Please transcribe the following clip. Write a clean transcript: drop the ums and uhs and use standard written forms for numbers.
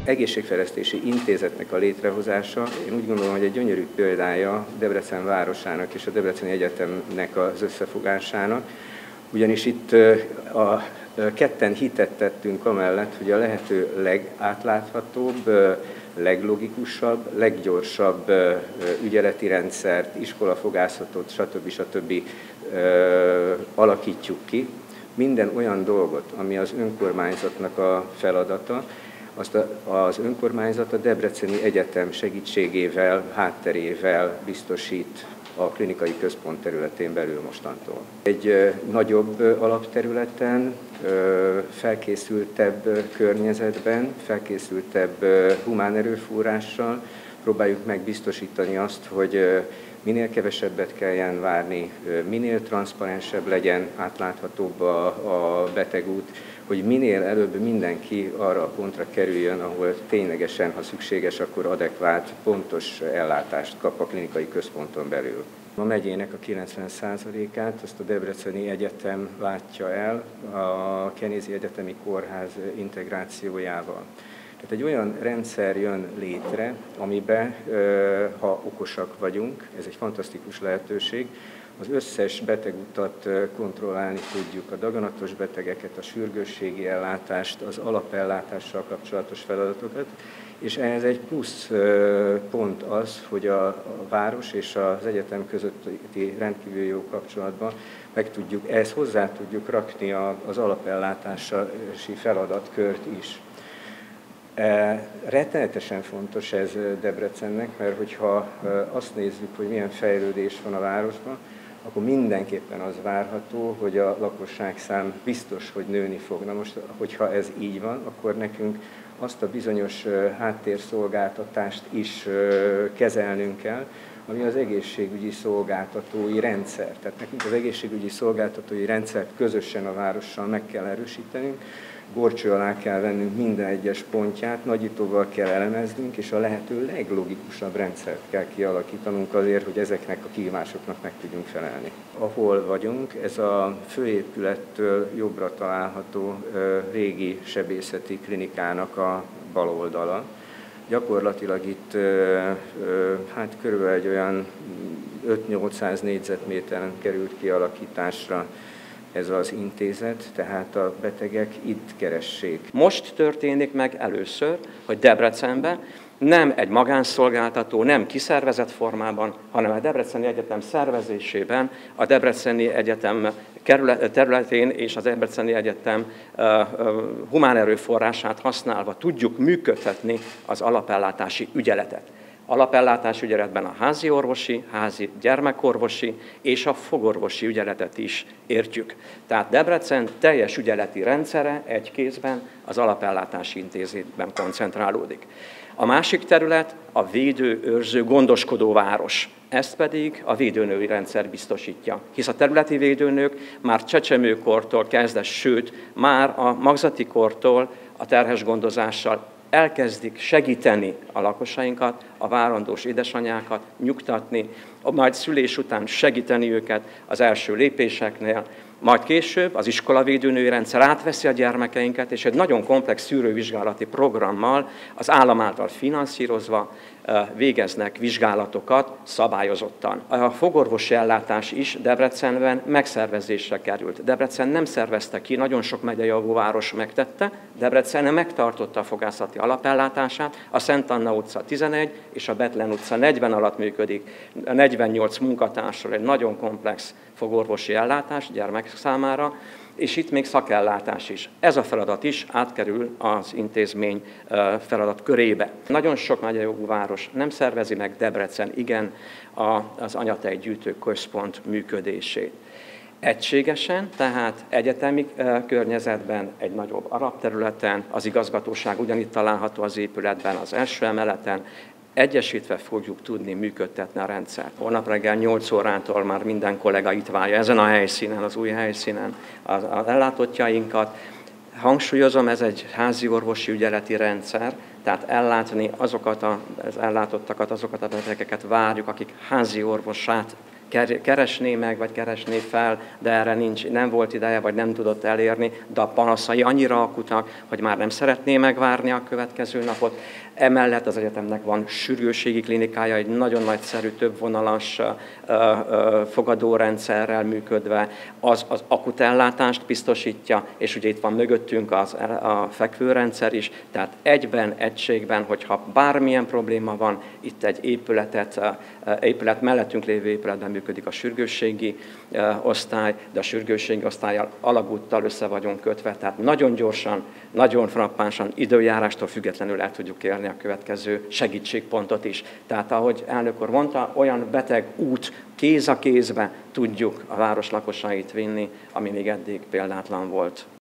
egészségfejlesztési intézetnek a létrehozása, én úgy gondolom, hogy egy gyönyörű példája Debrecen városának és a Debreceni Egyetemnek az összefogásának, ugyanis itt ketten hitet tettünk amellett, hogy a lehető legátláthatóbb, leglogikusabb, leggyorsabb ügyeleti rendszert, iskolafogászatot, stb. Alakítjuk ki. Minden olyan dolgot, ami az önkormányzatnak a feladata, azt az önkormányzat a Debreceni Egyetem segítségével, hátterével biztosít a klinikai központ területén belül mostantól. Egy nagyobb alapterületen, felkészültebb környezetben, felkészültebb humán erőforrással próbáljuk meg biztosítani azt, hogy minél kevesebbet kelljen várni, minél transzparensebb legyen, átláthatóbb a betegút, hogy minél előbb mindenki arra a pontra kerüljön, ahol ténylegesen, ha szükséges, akkor adekvát, pontos ellátást kap a klinikai központon belül. A megyének a 90%-át azt a Debreceni Egyetem látja el a Kenézi Egyetemi Kórház integrációjával. Tehát egy olyan rendszer jön létre, amiben, ha okosak vagyunk, ez egy fantasztikus lehetőség, az összes betegutat kontrollálni tudjuk, a daganatos betegeket, a sürgősségi ellátást, az alapellátással kapcsolatos feladatokat, és ehhez egy plusz pont az, hogy a város és az egyetem közötti rendkívül jó kapcsolatban ehhez hozzá tudjuk rakni az alapellátási feladatkört is. Rettenetesen fontos ez Debrecennek, mert hogyha azt nézzük, hogy milyen fejlődés van a városban, akkor mindenképpen az várható, hogy a lakosságszám biztos, hogy nőni fog. Na most, hogyha ez így van, akkor nekünk azt a bizonyos háttérszolgáltatást is kezelnünk kell, ami az egészségügyi szolgáltatói rendszer. Tehát nekünk az egészségügyi szolgáltatói rendszert közösen a várossal meg kell erősítenünk, górcső alá kell vennünk minden egyes pontját, nagyítóval kell elemeznünk, és a lehető leglogikusabb rendszert kell kialakítanunk azért, hogy ezeknek a kihívásoknak meg tudjunk felelni. Ahol vagyunk, ez a főépülettől jobbra található régi sebészeti klinikának a bal oldala. Gyakorlatilag itt körülbelül egy olyan 5-800 négyzetméteren került kialakításra ez az intézet, tehát a betegek itt keressék. Most történik meg először, hogy Debrecenben nem egy magánszolgáltató, nem kiszervezett formában, hanem a Debreceni Egyetem szervezésében, a Debreceni Egyetem területén és az Debreceni Egyetem humán erőforrását használva tudjuk működtetni az alapellátási ügyeletet. Alapellátási ügyeletben a házi orvosi, házi gyermekorvosi és a fogorvosi ügyeletet is értjük. Tehát Debrecen teljes ügyeleti rendszere egy kézben az alapellátási intézetben koncentrálódik. A másik terület a védő, őrző, gondoskodó város. Ezt pedig a védőnői rendszer biztosítja, hisz a területi védőnők már csecsemőkortól kezdve, sőt, már a magzati kortól a terhes gondozással elkezdik segíteni a lakosainkat, a várandós édesanyákat, nyugtatni, majd szülés után segíteni őket az első lépéseknél, majd később az iskolavédőnői rendszer átveszi a gyermekeinket, és egy nagyon komplex szűrővizsgálati programmal az állam által finanszírozva végeznek vizsgálatokat szabályozottan. A fogorvosi ellátás is Debrecenben megszervezésre került. Debrecen nem szervezte ki, nagyon sok megyei város megtette, Debrecen megtartotta a fogászati alapellátását, a Szent Anna utca 11 és a Bethlen utca 40 alatt működik, 48 munkatársról egy nagyon komplex fogorvosi ellátás gyermek számára, és itt még szakellátás is. Ez a feladat is átkerül az intézmény feladat körébe. Nagyon sok megyei város nem szervezi meg, Debrecen igen, az anyatejgyűjtő központ működését. Egységesen, tehát egyetemi környezetben, egy nagyobb arab területen, az igazgatóság ugyanitt található az épületben, az első emeleten, egyesítve fogjuk tudni működtetni a rendszert. Holnap reggel 8 órától már minden kollega itt várja ezen a helyszínen, az új helyszínen az ellátottjainkat. Hangsúlyozom, ez egy házi orvosi ügyeleti rendszer, tehát ellátni azokat az ellátottakat, azokat a betegeket várjuk, akik házi orvosát keresné meg, vagy keresné fel, de erre nem volt ideje, vagy nem tudott elérni, de a panaszai annyira akutak, hogy már nem szeretné megvárni a következő napot. Emellett az egyetemnek van sürgősségi klinikája, egy nagyon nagyszerű, többvonalas fogadórendszerrel működve, az akut ellátást biztosítja, és ugye itt van mögöttünk a fekvőrendszer is, tehát egységben, hogyha bármilyen probléma van, itt egy épület mellettünk lévő épületben működik a sürgősségi osztály, de a sürgősségi osztállyal alagúttal össze vagyunk kötve, tehát nagyon gyorsan, nagyon frappánsan, időjárástól függetlenül el tudjuk érni a következő segítségpontot is. Tehát ahogy elnök úr mondta, olyan beteg út kéz a kézbe tudjuk a város lakosait vinni, ami még eddig példátlan volt.